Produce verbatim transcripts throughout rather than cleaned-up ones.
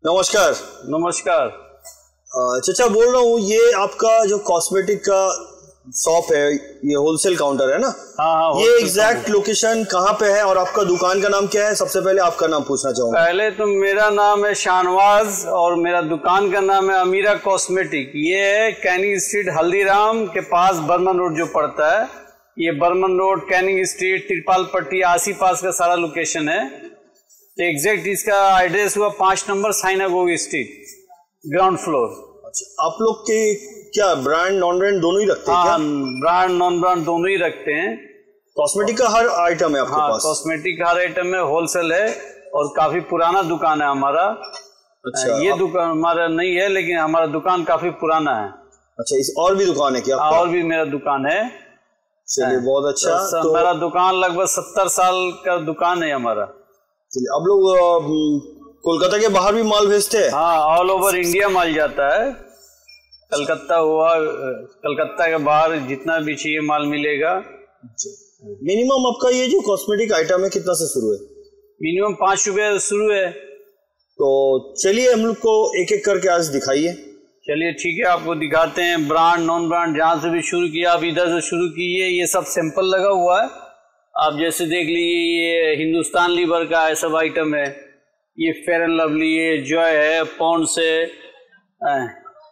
नमस्कार। नमस्कार। चाचा बोल रहा हूँ, ये आपका जो कॉस्मेटिक का शॉप है, ये होलसेल काउंटर है ना? हाँ हाँ। ये एग्जैक्ट लोकेशन कहाँ पे है और आपका दुकान का नाम क्या है? सबसे पहले आपका नाम पूछना चाहूँगा। पहले तो मेरा नाम है शाहनवाज और मेरा दुकान का नाम है अमीरा कॉस्मेटिक। ये है कैनिंग स्ट्रीट हल्दीराम के पास बर्मन रोड जो पड़ता है, ये बर्मन रोड, कैनिंग स्ट्रीट, तिरपाल पट्टी, आसी पास का सारा लोकेशन है। तो एग्जैक्ट इसका एड्रेस हुआ पाँच number synagogue street, ground floor. अच्छा, आप लोग के क्या ब्रांड नॉन ब्रांड दोनों ही रखते हैं? हाँ, ब्रांड नॉन ब्रांड दोनों ही रखते हैं। कॉस्मेटिक का हर आइटम है आपके हाँ, पास? कॉस्मेटिक का हर आइटम है, होलसेल है और काफी पुराना दुकान है हमारा। अच्छा, ये आप... दुकान हमारा नहीं है, लेकिन हमारा दुकान काफी पुराना है। अच्छा, इस और भी दुकान है क्या आपका? और भी मेरा दुकान है। चलिए, बहुत अच्छा। तो, तो मेरा दुकान लगभग सत्तर साल का दुकान है हमारा। चलिए, आप लोग कोलकाता के बाहर भी माल भेजते हैं? हाँ, ऑल ओवर इंडिया माल जाता है। कलकत्ता हुआ, कलकत्ता के बाहर जितना भी चाहिए माल मिलेगा। मिनिमम आपका ये जो कॉस्मेटिक आइटम है कितना से शुरू है? मिनिमम पाँच रुपये से शुरू है। तो चलिए हम लोग को एक एक करके आज दिखाइए। चलिए ठीक है, आपको दिखाते हैं। ब्रांड नॉन ब्रांड जहाँ से भी शुरू किया, आप इधर से शुरू कीजिए। ये सब सैंपल लगा हुआ है, आप जैसे देख लीजिए। ये हिंदुस्तान लीवर का है, सब आइटम है। ये फेयर एंड लवली, ये जॉय है, पॉन्ड्स है,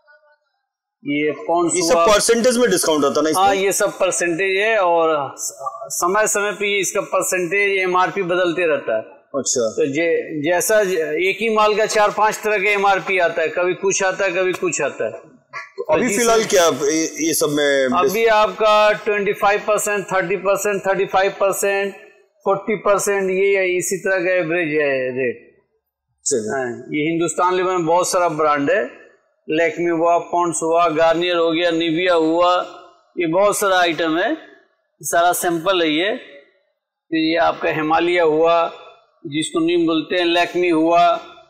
ये पॉन्ड्स। ये सब परसेंटेज में डिस्काउंट होता है ना? हाँ, ये सब परसेंटेज है और समय समय पे इसका परसेंटेज एमआरपी बदलते रहता है। अच्छा। तो जे, जैसा एक ही माल का चार पांच तरह का एमआरपी आता है, कभी कुछ आता है कभी कुछ आता है। तो अभी फिलहाल क्या ये सब में? अभी आपका पच्चीस परसेंट, तीस परसेंट, पैंतीस परसेंट, चालीस परसेंट, ये इसी तरह का एवरेज है रेट। ये हिंदुस्तान लीवर में बहुत सारा ब्रांड है। लैक्मी हुआ, पॉन्ड्स हुआ, गार्नियर हो गया, निविया हुआ, ये बहुत सारा आइटम है। सारा सैंपल है ये। तो ये आपका हिमालय हुआ, जिसको नीम बोलते हैं, लैक्मी हुआ।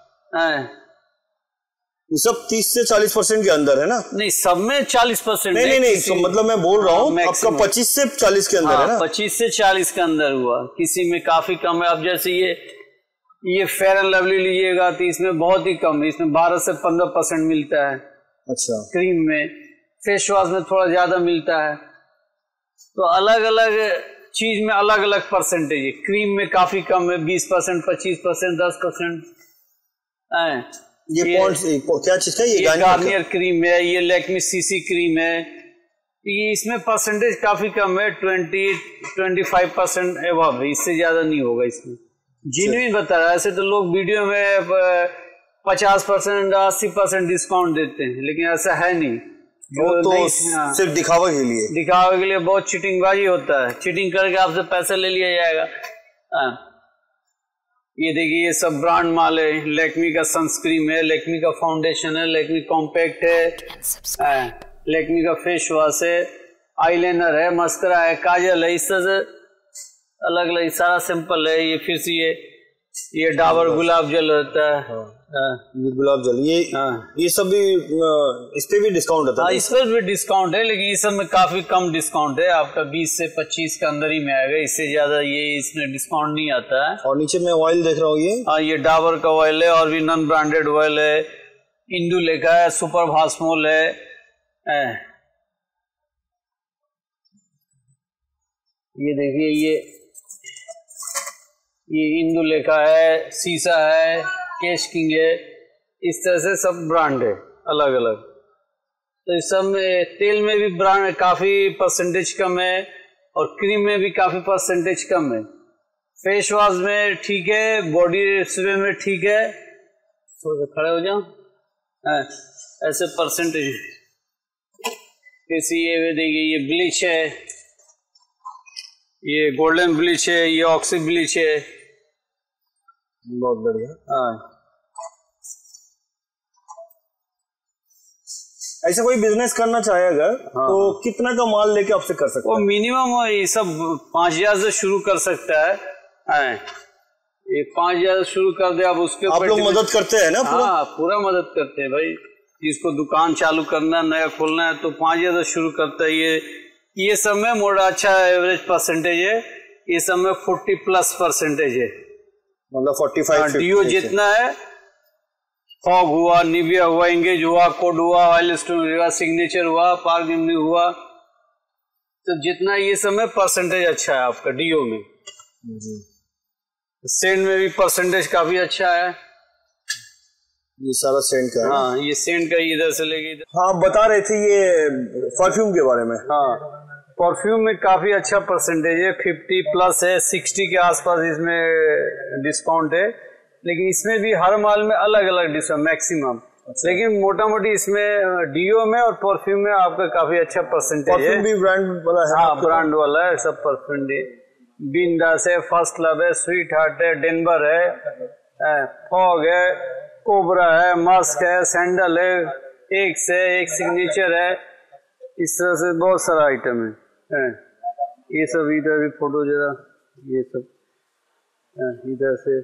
ये सब तीस से चालीस परसेंट के अंदर है ना? नहीं, सब में चालीस परसेंट नहीं नहीं नहीं, तो मतलब मैं बोल रहा हूँ आपका पच्चीस से चालीस के अंदर हाँ, है ना? पच्चीस से चालीस के अंदर हुआ। किसी में काफी कम है। अब जैसे ये ये फेयर एंड लवली लीजिएगा तो इसमें बहुत ही कम है, इसमें बारह से पंद्रह परसेंट मिलता है। अच्छा। क्रीम में, फेस वॉश में थोड़ा ज्यादा मिलता है। तो अलग अलग चीज में अलग अलग परसेंटेज है। क्रीम में काफी कम है, बीस परसेंट, पच्चीस परसेंट, दस परसेंट। ये, ये पॉइंट्स क्या चीज का? ये, ये गार्नियर क्रीम है, ये लैक्मी सीसी क्रीम है। ये इसमें परसेंटेज काफी कम है, twenty twenty five percent above है, इससे ज्यादा नहीं होगा इसमें। जेन्युइन बता रहा है। ऐसे तो लोग वीडियो में पचास परसेंट, अस्सी परसेंट डिस्काउंट देते हैं, लेकिन ऐसा है नहीं। वो तो नहीं, सिर्फ दिखावा के लिए दिखावे के लिए बहुत चीटिंगबाजी होता है। चीटिंग करके आपसे पैसा ले लिया जाएगा। आ, ये देखिए, ये सब ब्रांड माल है। लैक्मी का सनस्क्रीन है, लैक्मी का फाउंडेशन है, लैक्मी कॉम्पैक्ट है, लैक्मी का फेस वॉश है, आईलाइनर है, मस्करा है, काजल है, इस तरह से अलग अलग सारा सिंपल है। ये फिर से ये ये डाबर गुलाब जल रहता है। हाँ। हाँ। ये गुलाब जल, ये हाँ। ये सब भी इस पे भी डिस्काउंट होता है? हाँ, इस पर भी डिस्काउंट है, लेकिन इस सब में काफी कम डिस्काउंट है। आपका बीस से पच्चीस के अंदर ही में आएगा, इससे ज्यादा ये इसमें डिस्काउंट नहीं आता है। और नीचे में ऑयल देख रहा हूँ, ये हाँ, ये डाबर का ऑयल है और भी नॉन ब्रांडेड ऑयल है। इंदु लिखा है, सुपर भास्मोल है। ये देखिए, ये ये इंदु लिखा है, सीसा है, कैश किंग है। इस तरह से सब ब्रांड है अलग अलग। तो इस सब में तेल में भी ब्रांड काफी परसेंटेज कम है और क्रीम में भी काफी परसेंटेज कम है। फेस वॉश में ठीक है, बॉडी स्प्रे में ठीक है। थोड़ा सा खड़े हो जाओ। ऐसे परसेंटेज कैसी ये देखिए, ये ब्लीच है, ये गोल्डन ब्लीच है, ये ऑक्सी ब्लीच है। बहुत बढ़िया। हाँ, ऐसा कोई बिजनेस करना चाहेगा हाँ। तो कितना का माल लेके आपसे कर सकते हैं? मिनिमम ये सब पाँच हजार से शुरू कर सकता है। हाँ, ये पाँच हजार से शुरू कर दे आप, उसके आप लोग मदद करते हैं ना? पूरा हाँ, पूरा मदद करते हैं भाई। जिसको दुकान चालू करना है, नया खोलना है, तो पाँच हजार से शुरू करता है। ये ये सब में मोड़ा अच्छा एवरेज परसेंटेज है। ये सब में फोर्टी प्लस परसेंटेज है, मतलब फोर्टी फाइव। डीओ जितना है फॉग हुआ, निविया हुआ, एंगेज हुआ, कोड हुआ, वाइल्डस्टोन हुआ, सिग्नेचर हुआ, पार्क एवेन्यू हुआ। तो जितना ये सब में परसेंटेज अच्छा है आपका डीओ में। सेंट में भी परसेंटेज काफी अच्छा है। ये सारा सेंट का है। हाँ, ये सेंट का इधर से लेके इधर। हाँ, बता रहे थे ये परफ्यूम के बारे में। हाँ, परफ्यूम में काफी अच्छा परसेंटेज है, फिफ्टी प्लस है, सिक्सटी के आसपास इसमें डिस्काउंट है। लेकिन इसमें भी हर माल में अलग अलग डिस्काउंट मैक्सिमम। अच्छा। लेकिन मोटा मोटी इसमें डीओ में और परफ्यूम में आपका काफी अच्छा परसेंटेज है। परफ्यूम भी ब्रांड वाला है? हाँ, ब्रांड वाला है सब परफ्यूम। बिंदास है, फर्स्ट लव है, स्वीट हार्ट है, डेनवर है, फॉग है, कोबरा है, मस्क है, सैंडल है, एक से एक सिग्नेचर है। इस तरह से बहुत सारा आइटम है, है। ये सब इधर भी फोटो जरा, ये सब इधर से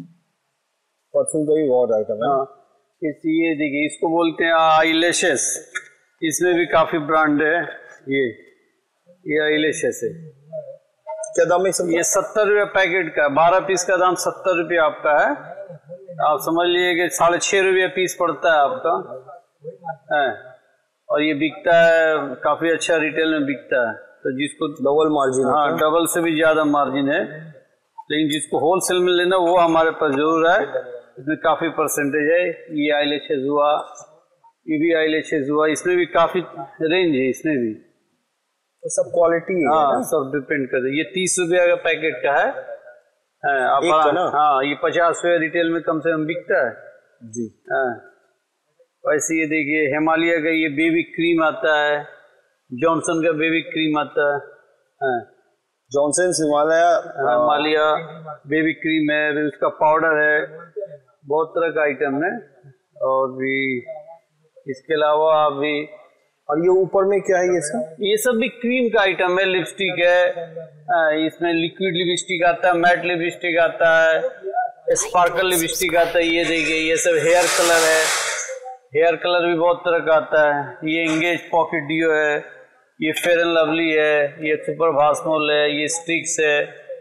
परफ्यूम का भी बहुत आइटम है। हाँ, इस ये देखिए, इसको बोलते हैं आई लैशेस। इसमें भी काफी ब्रांड है। ये ये आई लैशेस है। क्या दाम है सब? ये सत्तर रुपये पैकेट का, बारह पीस का दाम सत्तर रुपये आपका है। आप समझ लीजिए कि साढ़े छः रुपये पीस पड़ता है आपका है। और ये बिकता है काफी अच्छा, रिटेल में बिकता है। तो जिसको डबल मार्जिन, हाँ डबल से भी ज्यादा मार्जिन है। लेकिन जिसको होलसेल में लेना वो हमारे पास जरूर है। इसमें काफी परसेंटेज है। ये आई लैशेस हुआ, ये भी आई लैशेस हुआ। इसमें भी काफी रेंज है, इसमें भी तो सब क्वालिटी है। हाँ, सब डिपेंड करता है। ये तीस रुपये का पैकेट का है, है आप ना? हाँ, ये पचास रुपये रिटेल में कम से कम बिकता है जी। हाँ, वैसे ये देखिए हिमालय का ये बेबी क्रीम आता है, जॉनसन का बेबी क्रीम आता है, हाँ। Johnson Himalaya Himalaya baby cream है, उसका पाउडर है, बहुत तरह का आइटम है। और भी इसके अलावा आप भी, और ये ऊपर में क्या है ये सब? ये सब भी क्रीम का आइटम है। लिपस्टिक है, इसमें लिक्विड लिपस्टिक आता है, मैट लिपस्टिक आता है, स्पार्कल लिपस्टिक आता है। ये देखिए, ये सब हेयर कलर है। हेयर कलर भी बहुत तरह का आता है। ये एंगेज पॉकेट डियो है, ये फेयर एंड लवली है, ये सुपर भास्मोल है, ये स्टिक्स है।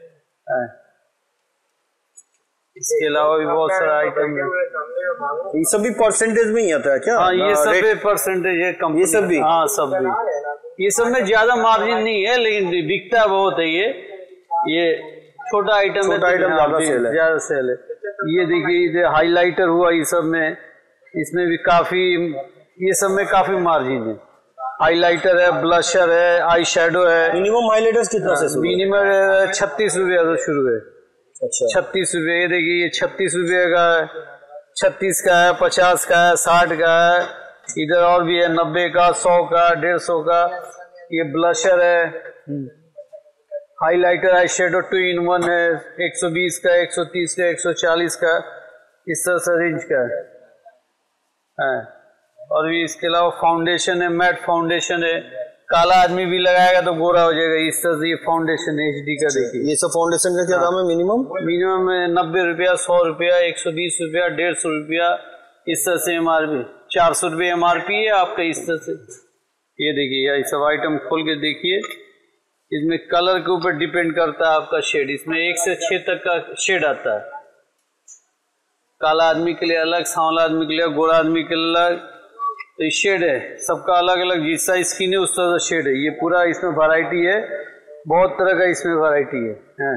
इसके अलावा भी बहुत सारा आइटम है। ये सब भी परसेंटेज में ही आता है क्या? हाँ, ये सब भी परसेंटेज है कंपनी। ये सब भी? हाँ, सब भी। ये सब में ज्यादा मार्जिन नहीं है, लेकिन बिकता बहुत है। ये ये छोटा आइटम है, आइटम ज्यादा सेल है, ज्यादा सेल है। ये देखिए, हाईलाइटर हुआ, ये सब में, इसमें भी काफी, ये सब में काफी मार्जिन है। हाईलाइटर है, ब्लशर है, आई शेडो है। मिनिमम हाईलाइटर्स कितना से? मिनिमम छत्तीस रुपये से शुरू है। अच्छा, छत्तीस रुपये। ये देखिए, ये छत्तीस रुपये का है, छत्तीस का है, पचास का है, साठ का है। इधर और भी है, नब्बे का, सौ का, डेढ़ सौ का। ये ब्लशर है, highlighter eye shadow two in one है, एक सौ बीस का, एक सौ तीस का, एक सौ चालीस का, इस तरह से रेंज का है, है। और भी इसके अलावा फाउंडेशन है, मैट फाउंडेशन है। काला आदमी भी लगाएगा तो गोरा हो जाएगा, इस तरह से ये फाउंडेशन एच डी का। देखिए, ये सब फाउंडेशन का क्या दाम है? मिनिमम मिनिमम नब्बे रुपया, सौ रुपया, एक सौ बीस रुपया, डेढ़ सौ रुपया, इस तरह से एम आर पी, चार सौ रुपये एम आर पी है आपका, इस तरह से। ये देखिए, ये सब आइटम खोल के देखिए। इसमें कलर के ऊपर डिपेंड करता है आपका शेड। इसमें एक से छह तक का शेड आता है। काला आदमी के लिए अलग, सांवला आदमी के लिए, गोरा आदमी के लिए अलग। तो ये शेड है सबका अलग अलग, जैसा स्किन है उस तरह का शेड है। ये पूरा इसमें वैरायटी है, बहुत तरह का इसमें वैरायटी है, है।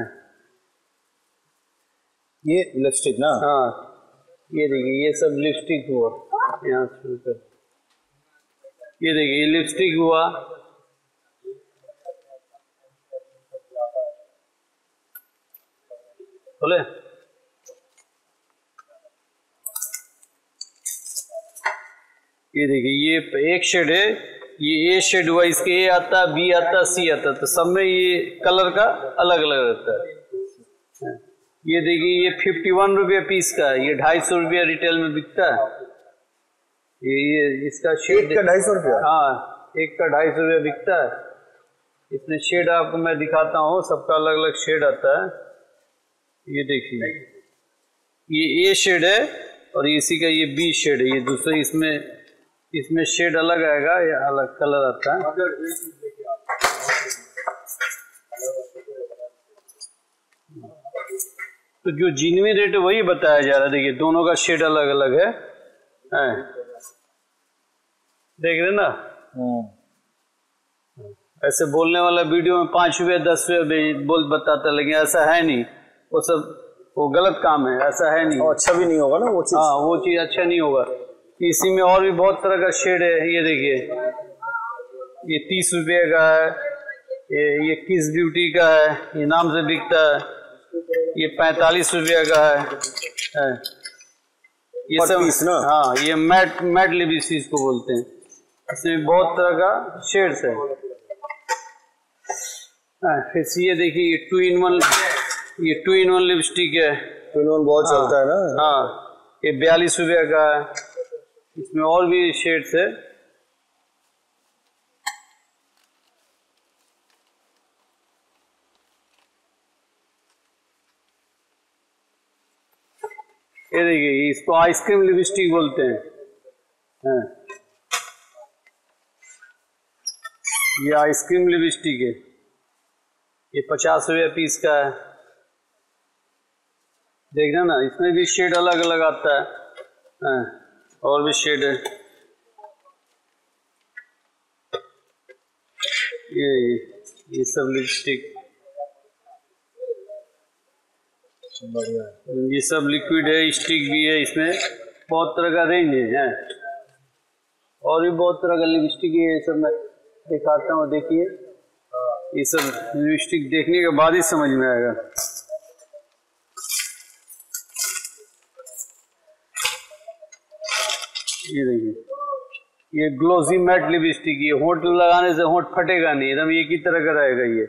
ये लिपस्टिक ना? हाँ, ये देखिए, ये सब लिपस्टिक हुआ, यहाँ शुरू कर। ये देखिए, ये लिपस्टिक हुआ, बोले ये देखिए, ये एक शेड है, ये ए शेड हुआ, इसके ए आता है, बी आता है, सी आता है। तो सब में ये कलर का अलग अलग रहता है। ये देखिए, ये फिफ्टी वन रुपये पीस का है, ये ढाई सौ रुपया रिटेल में बिकता है। ये ये इसका शेड एक का ढाई सौ रुपया? हाँ, एक का ढाई सौ रुपया बिकता है। इसमें शेड आपको मैं दिखाता हूँ, सबका अलग अलग शेड आता है। ये देखिए, ये ए शेड है और इसी का ये बी शेड है। ये दूसरे इसमें इसमें शेड अलग आएगा, या अलग कलर आता है। तो जो जिनवी रेट है वही बताया जा रहा है। देखिए, दोनों का शेड अलग अलग है। है, देख रहे ना। ऐसे बोलने वाला वीडियो में पाँच रुपये दस रुपये बोल बताता, लेकिन ऐसा है नहीं, वो सब वो गलत काम है, ऐसा है नहीं। और अच्छा भी नहीं होगा ना वो चीज। हाँ, वो चीज अच्छा नहीं होगा। इसी में और भी बहुत तरह का शेड है, ये देखिए, ये तीस रुपये का है, ये ये किस ब्यूटी का है, ये नाम से बिकता है, ये पैंतालीस रुपये का है, है। ये सब ना? हाँ, ये मैट मैट लिपस्टिक इसको बोलते हैं। इसमें बहुत तरह का शेड्स है। फिर ये देखिए, ये टू इन वन, ये टू इन वन लिपस्टिक है। टू इन वन बहुत चलता है ना। हाँ, ये बयालीस रुपये का है। इसमें और भी शेड्स है। ये देखिए, इसको आइसक्रीम लिपस्टिक बोलते हैं, हैं। ये आइसक्रीम लिपस्टिक है, ये पचास रुपये पीस का है। देखना ना, इसमें भी शेड अलग अलग आता है, हैं। और भी शेड है। ये ये सब लिपस्टिक, ये सब लिक्विड है, स्टिक भी है। इसमें बहुत तरह का रेंज है, और भी बहुत तरह का लिपस्टिक है। ये सब मैं दिखाता हूँ, देखिए, ये सब लिपस्टिक देखने के बाद ही समझ में आएगा। ये देखिए, ये ग्लोसी मैट लिपस्टिक, ये होंठ लगाने से होंठ फटेगा नहीं, एकदम एक ही तरह का रहेगा। ये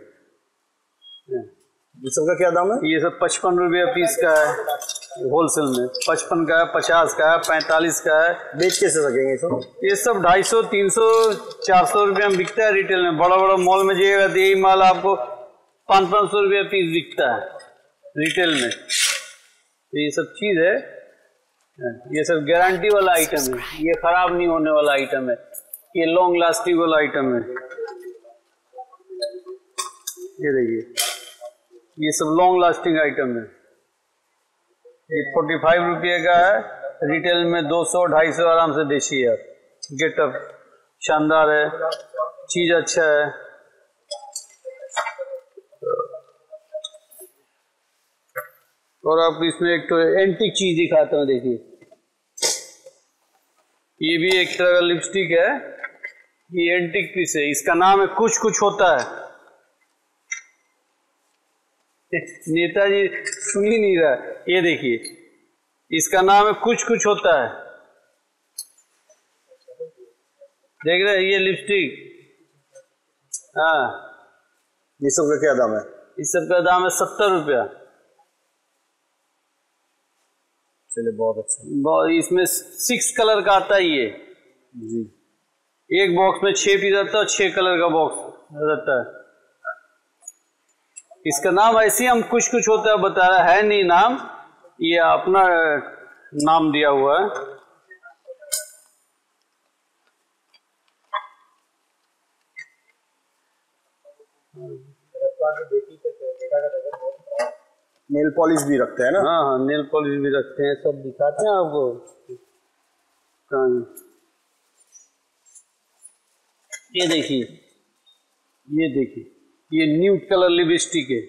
ये सब का क्या दाम है? ये सब पचपन रुपया पीस का है, होलसेल में पचपन का है, पचास का है, पैंतालीस का है। बेच कैसे सकेंगे सब? ये सब ढाई सौ तीन सौ चार सौ रुपये में बिकता है रिटेल में। बड़ा बड़ा मॉल में जाइएगा तो यही माल आपको पाँच पाँच सौ रुपया पीस बिकता है रिटेल में। तो ये सब चीज़ है, ये सब गारंटी वाला आइटम है, ये खराब नहीं होने वाला आइटम है, ये लॉन्ग लास्टिंग वाला आइटम है। ये देखिए, ये सब लॉन्ग लास्टिंग आइटम है। ये फोर्टी फाइव रुपये का है, रिटेल में दो सौ ढाई सौ आराम से बेचिए आप। गेटअप शानदार है, चीज अच्छा है। और आपको इसमें एक तो एंटीक चीज दिखाता हूँ, देखिए, ये भी एक तरह का लिपस्टिक है, ये एंटीक पीस है। इसका नाम है कुछ कुछ होता है। नेताजी सुन ही नहीं रहा। ये देखिए, इसका नाम है कुछ कुछ होता है, देख रहे हैं, ये लिपस्टिक। हाँ, ये सब का क्या दाम है? इस सब का दाम है सत्तर रुपया। चलिए, बहुत अच्छा। इसमें सिक्स कलर का आता है ये जी। एक बॉक्स में छह पीस आता है, छह कलर का बॉक्स रहता है। इसका नाम ऐसे ही हम कुछ कुछ होता है बता रहा है, नहीं नाम, ये अपना नाम दिया हुआ है। नेल पॉलिश भी रखते हैं ना? हाँ हाँ, नेल पॉलिश भी रखते हैं, सब दिखाते हैं आपको। ये देखिए, ये देखिए, ये न्यूड कलर लिपस्टिक है।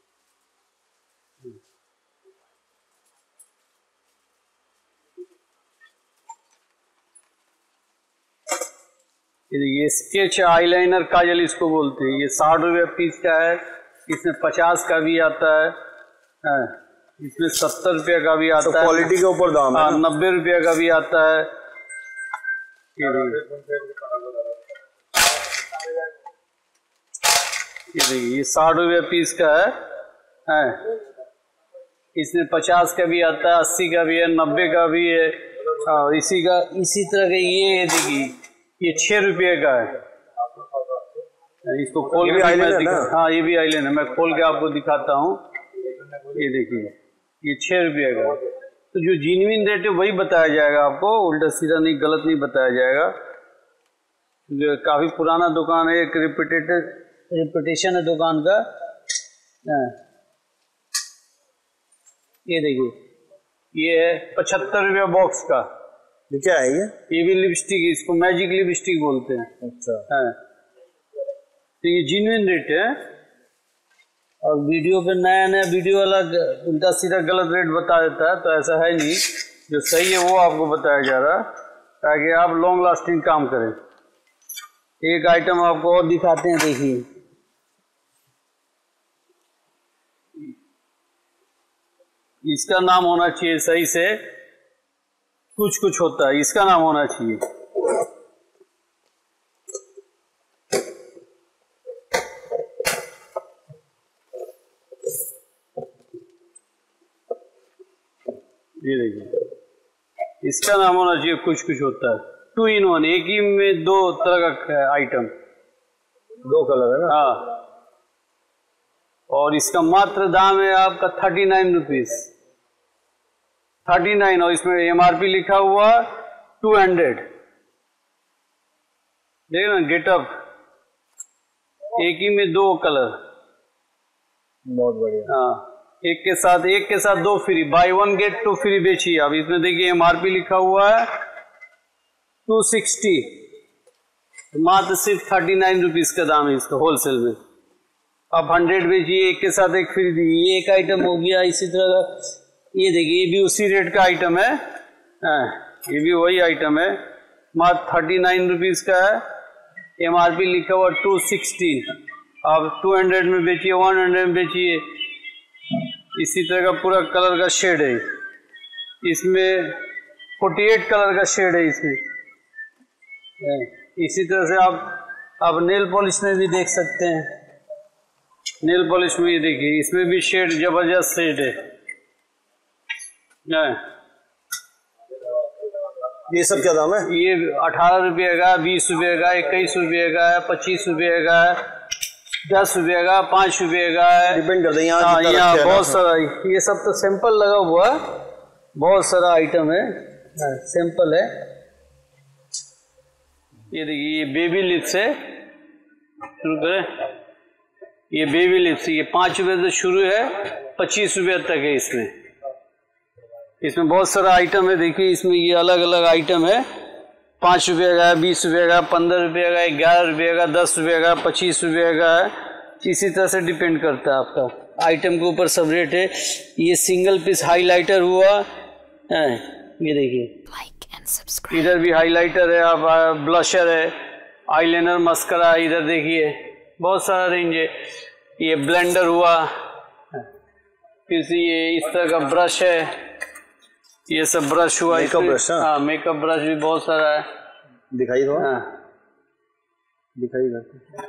ये स्केच आईलाइनर काजल इसको बोलते हैं। ये साठ रुपये पीस का है, इसमें पचास का भी आता है, है। इसमें सत्तर रुपये का भी आता तो है। क्वालिटी के ऊपर दाम है। नब्बे रुपये का भी आता है। ये देखिए, ये साठ रुपये पीस का है, है। इसमें पचास का भी आता है, अस्सी का भी है, नब्बे का भी है। और इसी का इसी तरह का ये देखिए, ये छह रुपये का है। इसको खोल के हाँ, ये भी आईलाइनर मैं खोल के आपको दिखाता हूँ। ये देखिए, ये छह रुपये का। तो जो जेन्युइन रेट है वही बताया जाएगा आपको, उल्टा सीधा नहीं, गलत नहीं बताया जाएगा। जो काफी पुराना दुकान है, एक रिपीटेड रिपीटेशन है दुकान का। ये देखिए, ये है पचहत्तर रुपये बॉक्स का। ये क्या है ये? ये भी लिपस्टिक, इसको मैजिक लिपस्टिक बोलते हैं। अच्छा है तो ये जेन्युइन रेट है। और वीडियो पे नया नया वीडियो वाला उल्टा सीधा गलत रेट बता देता है, तो ऐसा है नहीं, जो सही है वो आपको बताया जा रहा है ताकि आप लॉन्ग लास्टिंग काम करें। एक आइटम आपको और दिखाते हैं, देखिए इसका नाम होना चाहिए सही से, कुछ कुछ होता है, इसका नाम होना चाहिए। ये देखिए, इसका नाम होना चाहिए कुछ कुछ होता है। टू इन वन, एक ही में दो तरह का आइटम, दो कलर है ना। हाँ, और इसका मात्र दाम है आपका thirty nine rupees thirty nine और इसमें एमआरपी लिखा हुआ टू हंड्रेड। देखिए ना, गेटअप, एक ही में दो कलर, बहुत बढ़िया। हाँ, एक के साथ एक के साथ दो फ्री, buy one get two free बेचिए आप। इसमें देखिए एमआरपी लिखा हुआ है टू सिक्सटी, मात्र सिर्फ थर्टी नाइन रुपीज का दाम है इसका होलसेल में। आप हंड्रेड बेचिए, एक के साथ एक फ्री दीजिए। ये एक आइटम हो गया। इसी तरह का ये देखिए, ये भी उसी रेट का आइटम है, आ, ये भी वही आइटम है, मात्र थर्टी नाइन रुपीज का है, एमआरपी लिखा हुआ टू सिक्सटी। आप टू हंड्रेड में बेचिए, वन हंड्रेड में बेचिए। इसी तरह का पूरा कलर का शेड है इसमें, फोर्टी एट कलर का शेड है इसमें। इसी तरह से आप आप नेल पॉलिश में भी देख सकते हैं। नेल पॉलिश में ये देखिए, इसमें भी शेड, जबरदस्त शेड है। ये सब क्या दाम है? ये अठारह रुपये का, बीस रुपये का, इक्कीस रुपये का है, पच्चीस रुपये का है, दस रुपये का, पाँच रुपये का है, डिपेंड करता है। यहाँ यहाँ यहाँ बहुत सारा, ये सब तो सैंपल लगा हुआ है, बहुत सारा आइटम है, सैंपल है। ये देखिए, ये बेबी लिप्स है, शुरू करें। ये बेबी लिप्स, ये पाँच रुपये से शुरू है, पच्चीस रुपये तक है इसमें। इसमें बहुत सारा आइटम है, देखिए इसमें ये अलग अलग आइटम है। पाँच रुपये का है, बीस रुपये का, पंद्रह रुपये का, ग्यारह रुपये का, दस रुपये का, पच्चीस रुपये का है। इसी तरह से डिपेंड करता है आपका आइटम के ऊपर सब रेट है। ये सिंगल पीस हाइलाइटर हुआ है, ये देखिए, इधर भी हाइलाइटर है, आप ब्लशर है, आईलाइनर, मस्करा, इधर देखिए बहुत सारा रेंज है। ये ब्लेंडर हुआ, फिर से ये इस तरह का ब्रश है, ये सब ब्रश हुआ, मेकअप ब्रश। हाँ, मेकअप ब्रश भी बहुत सारा है। दिखाई दो। हाँ, दिखाई दो।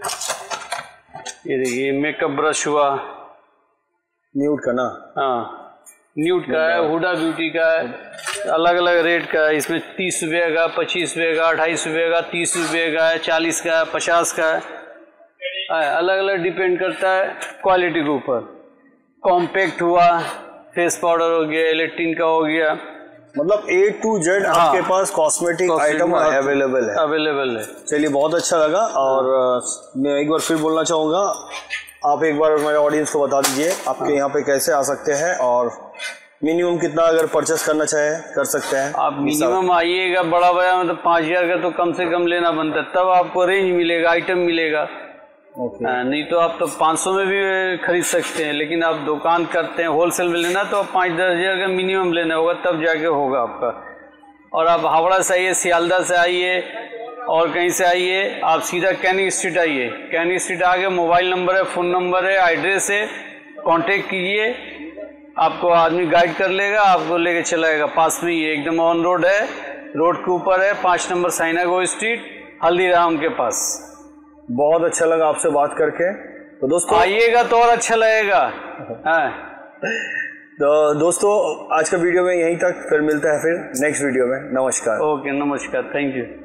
ये देखिए, मेकअप ब्रश हुआ, न्यूड का ना। हाँ, न्यूड का है, हुडा ब्यूटी का है, अलग अलग रेट का है। इसमें तीस रुपये का, पच्चीस रुपये का, अट्ठाईस रुपये का, तीस रुपये का है, चालीस का है, पचास का है, अलग अलग डिपेंड करता है क्वालिटी के ऊपर। कॉम्पैक्ट हुआ, फेस पाउडर हो गया, इलेक्ट्रिन का हो गया, मतलब ए टू जेड आपके पास कॉस्मेटिक आइटम अवेलेबल है। अवेलेबल है। चलिए, बहुत अच्छा लगा। और मैं एक बार फिर बोलना चाहूँगा, आप एक बार मेरे ऑडियंस को बता दीजिए आपके यहाँ पे कैसे आ सकते हैं, और मिनिमम कितना अगर परचेस करना चाहे कर सकते हैं। आप मिनिमम आइएगा बड़ा बाजार में तो पाँच हजार का तो कम से कम लेना बनता है, तब आपको रेंज मिलेगा, आइटम मिलेगा। Okay. आ, नहीं तो आप तो पाँच सौ में भी खरीद सकते हैं, लेकिन आप दुकान करते हैं होलसेल में लेना तो पाँच दस हज़ार का मिनिमम लेना होगा, तब जाके होगा आपका। और आप हावड़ा से आइए, सियालदा से आइए, और कहीं से आइए, आप सीधा कैनिंग स्ट्रीट आइए। कैनिंग स्ट्रीट आके मोबाइल नंबर है, फ़ोन नंबर है, एड्रेस है, कांटेक्ट कीजिए, आपको आदमी गाइड कर लेगा, आपको लेके चलाएगा। पास में ही एकदम ऑन रोड है, रोड के ऊपर है, पाँच नंबर साइनागो स्ट्रीट, हल्दीराम के पास। बहुत अच्छा लगा आपसे बात करके। तो दोस्तों आइएगा तो और अच्छा लगेगा। हाँ, तो दोस्तों आज का वीडियो में यहीं तक, फिर मिलता है फिर नेक्स्ट वीडियो में। नमस्कार। ओके, नमस्कार, थैंक यू।